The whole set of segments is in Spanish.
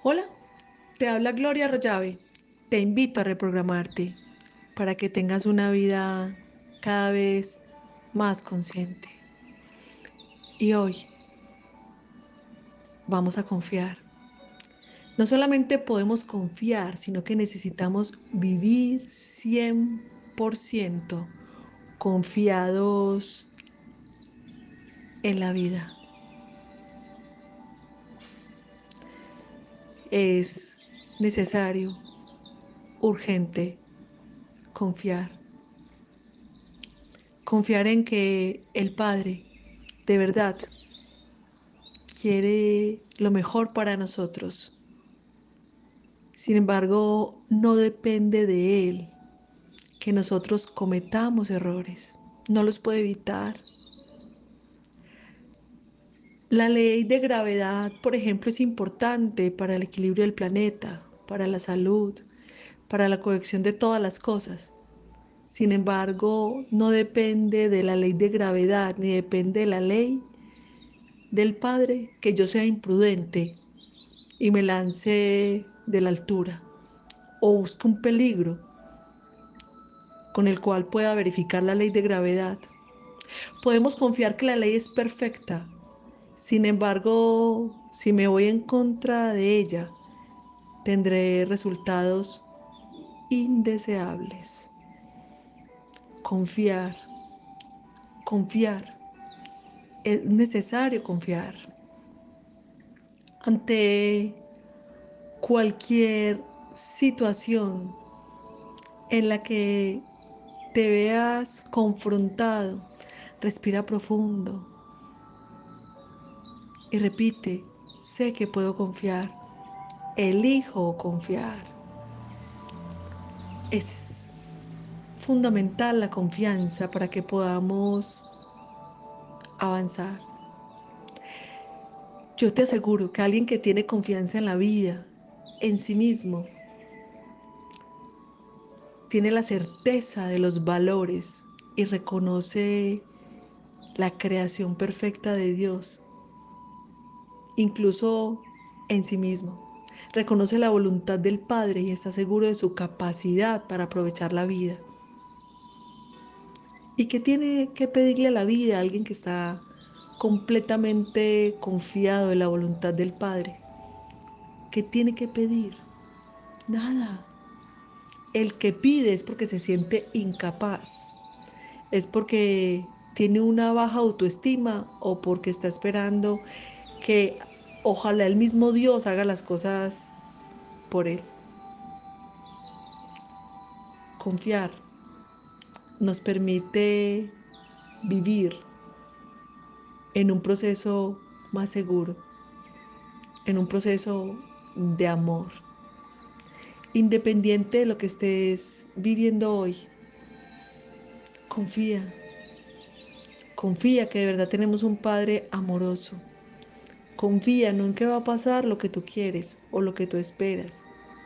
Hola, te habla Gloria Rollave. Te invito a reprogramarte para que tengas una vida cada vez más consciente. Y hoy vamos a confiar. No solamente podemos confiar, sino que necesitamos vivir 100% confiados en la vida. Es necesario, urgente, confiar. Confiar en que el Padre, de verdad, quiere lo mejor para nosotros. Sin embargo, no depende de Él que nosotros cometamos errores. No los puede evitar. La ley de gravedad, por ejemplo, es importante para el equilibrio del planeta, para la salud, para la cohesión de todas las cosas. Sin embargo, no depende de la ley de gravedad, ni depende de la ley del Padre que yo sea imprudente y me lance de la altura o busque un peligro con el cual pueda verificar la ley de gravedad. Podemos confiar que la ley es perfecta. Sin embargo, si me voy en contra de ella, tendré resultados indeseables. Confiar, confiar. Es necesario confiar ante cualquier situación en la que te veas confrontado. Respira profundo y repite, sé que puedo confiar, elijo confiar. Es fundamental la confianza para que podamos avanzar. Yo te aseguro que alguien que tiene confianza en la vida, en sí mismo, tiene la certeza de los valores y reconoce la creación perfecta de Dios, incluso en sí mismo. Reconoce la voluntad del Padre y está seguro de su capacidad para aprovechar la vida. ¿Y qué tiene que pedirle a la vida a alguien que está completamente confiado en la voluntad del Padre? ¿Qué tiene que pedir? Nada. El que pide es porque se siente incapaz, es porque tiene una baja autoestima o porque está esperando que ojalá el mismo Dios haga las cosas por él. Confiar nos permite vivir en un proceso más seguro, en un proceso de amor. Independiente de lo que estés viviendo hoy, confía, confía que de verdad tenemos un Padre amoroso. Confía no en que va a pasar lo que tú quieres o lo que tú esperas,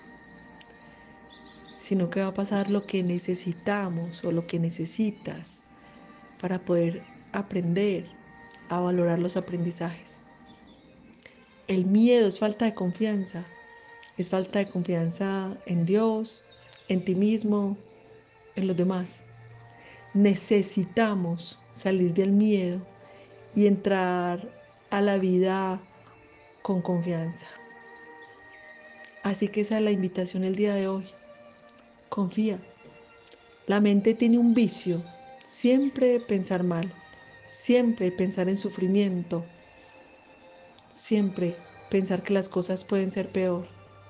sino que va a pasar lo que necesitamos o lo que necesitas para poder aprender a valorar los aprendizajes. El miedo es falta de confianza. Es falta de confianza en Dios, en ti mismo, en los demás. Necesitamos salir del miedo y entrar a la vida con confianza. Así que esa es la invitación el día de hoy. Confía. La mente tiene un vicio, siempre pensar mal, siempre pensar en sufrimiento, siempre pensar que las cosas pueden ser peor.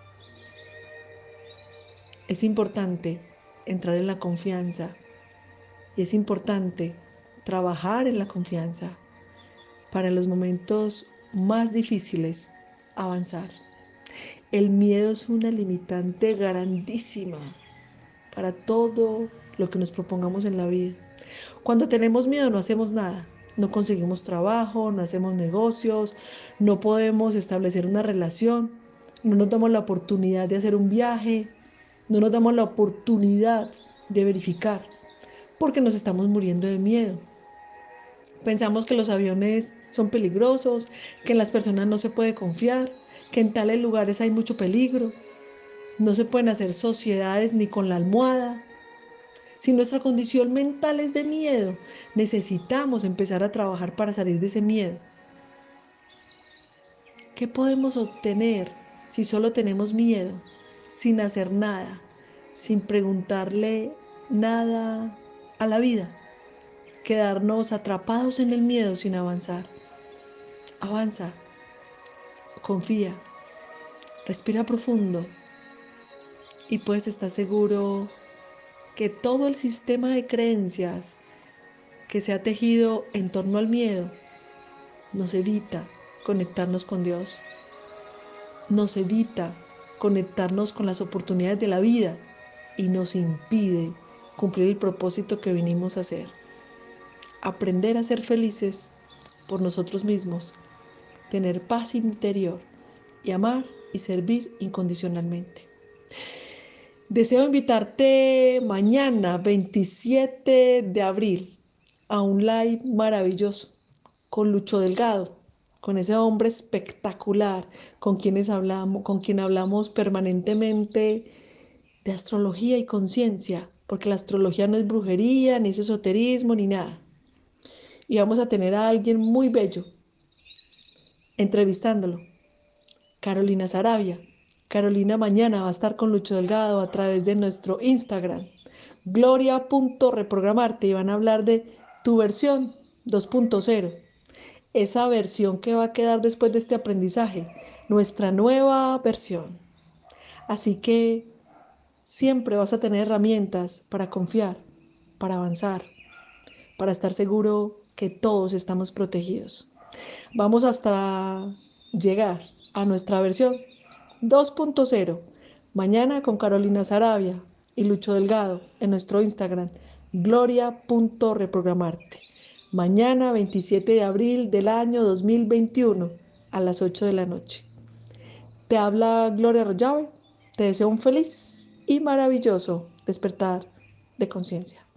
Es importante entrar en la confianza y es importante trabajar en la confianza para en los momentos más difíciles avanzar. El miedo es una limitante grandísima para todo lo que nos propongamos en la vida. Cuando tenemos miedo no hacemos nada, no conseguimos trabajo, no hacemos negocios, no podemos establecer una relación, no nos damos la oportunidad de hacer un viaje, no nos damos la oportunidad de verificar, porque nos estamos muriendo de miedo. Pensamos que los aviones son peligrosos, que en las personas no se puede confiar, que en tales lugares hay mucho peligro, no se pueden hacer sociedades ni con la almohada. Si nuestra condición mental es de miedo, necesitamos empezar a trabajar para salir de ese miedo. ¿Qué podemos obtener si solo tenemos miedo, sin hacer nada, sin preguntarle nada a la vida? Quedarnos atrapados en el miedo sin avanzar. Avanza, confía, respira profundo y puedes estar seguro que todo el sistema de creencias que se ha tejido en torno al miedo nos evita conectarnos con Dios, nos evita conectarnos con las oportunidades de la vida y nos impide cumplir el propósito que vinimos a hacer. Aprender a ser felices por nosotros mismos, tener paz interior y amar y servir incondicionalmente. Deseo invitarte mañana, 27 de abril, a un live maravilloso con Lucho Delgado, con ese hombre espectacular con quien hablamos permanentemente de astrología y conciencia, porque la astrología no es brujería, ni es esoterismo, ni nada. Y vamos a tener a alguien muy bello entrevistándolo, Carolina Sarabia. Carolina mañana va a estar con Lucho Delgado a través de nuestro Instagram, gloria.reprogramarte, y van a hablar de tu versión 2.0, esa versión que va a quedar después de este aprendizaje, nuestra nueva versión. Así que siempre vas a tener herramientas para confiar, para avanzar, para estar seguro que todos estamos protegidos. Vamos hasta llegar a nuestra versión 2.0. Mañana con Carolina Sarabia y Lucho Delgado en nuestro Instagram, gloria.reprogramarte. Mañana 27 de abril del año 2021 a las 8 de la noche. Te habla Gloria Arroyave. Te deseo un feliz y maravilloso despertar de conciencia.